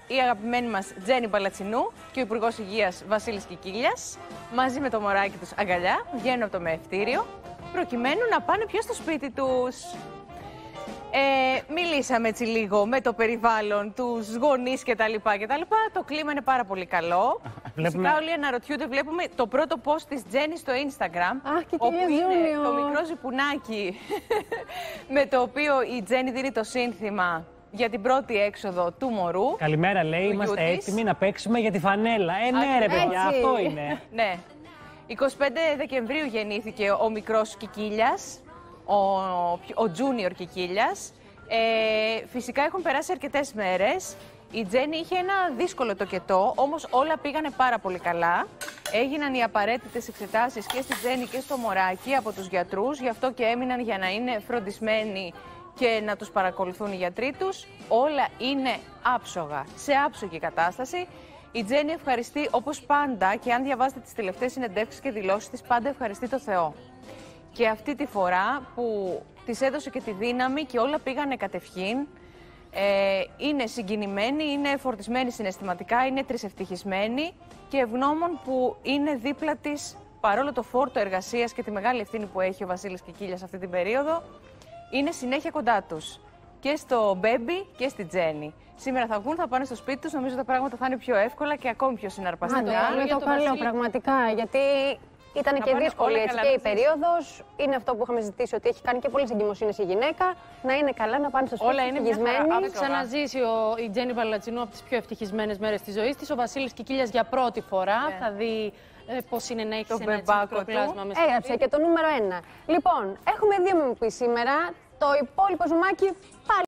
η αγαπημένη μας Τζέννη Παλατσινού και ο Υπουργός Υγείας Βασίλης Κικίλιας, μαζί με το μωράκι τους αγκαλιά, βγαίνουν από το μεευτήριο, προκειμένου να πάνε πιο στο σπίτι τους. Μιλήσαμε έτσι λίγο με το περιβάλλον, τους γονείς κτλ. Το κλίμα είναι πάρα πολύ καλό. Φυσικά όλοι αναρωτιούνται, βλέπουμε το πρώτο post της Τζέννη στο Instagram, όπου είναι το μικρό ζυπουνάκι με το οποίο η Τζέννη δίνει το σύνθημα για την πρώτη έξοδο του μωρού. Καλημέρα, λέει, είμαστε έτοιμοι να παίξουμε για τη φανέλα. Ναι ρε παιδιά, αυτό είναι. Ναι. 25 Δεκεμβρίου γεννήθηκε ο μικρός Κικίλιας, ο Junior Κικίλιας. Φυσικά έχουν περάσει αρκετές μέρες. Η Τζέννη είχε ένα δύσκολο τοκετό, όμως όλα πήγανε πάρα πολύ καλά. Έγιναν οι απαραίτητες εξετάσεις και στη Τζέννη και στο μωράκι από τους γιατρούς, γι' αυτό και έμειναν για να είναι φροντισμένοι και να τους παρακολουθούν οι γιατροί τους. Όλα είναι άψογα, σε άψογη κατάσταση. Η Τζέννη ευχαριστεί όπως πάντα, και αν διαβάσετε τις τελευταίες συνεντεύξεις και δηλώσεις της, πάντα ευχαριστεί το Θεό. Και αυτή τη φορά που της έδωσε και τη δύναμη και όλα πήγανε κατευχήν, είναι συγκινημένη, είναι φορτισμένη συναισθηματικά, είναι τρισευτυχισμένη και ευγνώμων που είναι δίπλα της, παρόλο το φόρτο εργασίας και τη μεγάλη ευθύνη που έχει ο Βασίλης Κικίλιας αυτή την περίοδο, είναι συνέχεια κοντά τους. Και στο Μπέμπι και στη Τζέννη. Σήμερα θα βγουν, θα πάνε στο σπίτι τους, νομίζω τα πράγματα θα είναι πιο εύκολα και ακόμη πιο συναρπαστικά. Είναι το καλό, πραγματικά, γιατί ήταν και δύσκολη έτσι και η περίοδος. Είναι αυτό που είχαμε ζητήσει, ότι έχει κάνει και πολλές εγκυμοσύνες η γυναίκα. Να είναι καλά, να πάνε στο σπίτι ευτυχισμένοι. Θα ξαναζήσει η Τζέννη Παλατσινού από τις πιο ευτυχισμένες μέρες της ζωής της. Ο Βασίλης Κικίλιας για πρώτη φορά θα δει πώς είναι να έχει ένα μικρό πλάσμα μέσα. Έγραψε και το νούμερο 1. Λοιπόν, έχουμε δύο μεμοποί σήμερα. Το υπόλοιπο ζουμάκι πάλι.